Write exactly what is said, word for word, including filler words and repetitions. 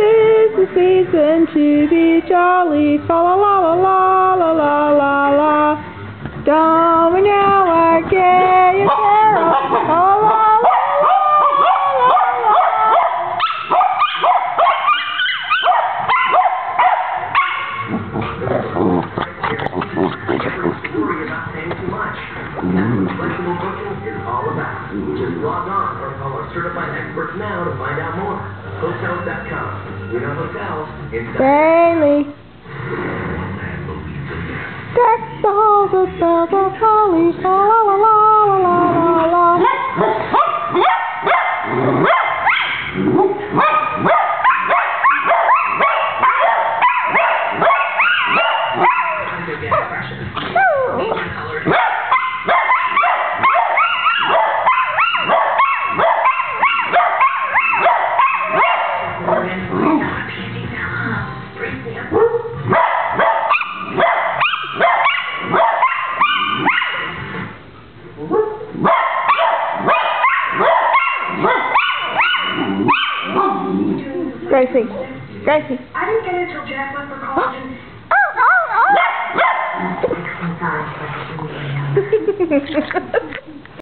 'tis the season to be jolly. Fa la la la la la la la la. Don't we now our gay carol? Fa la la la la la la. That's what flexible booking is all about. Just log on or call our certified experts now to find out more. Hotels dot com. We know hotels inside. Bailey. Deck the halls with bells of holly. La la la la la la la. Gracie, Gracie. I didn't get it till Jack left for college. And... Oh, oh, oh.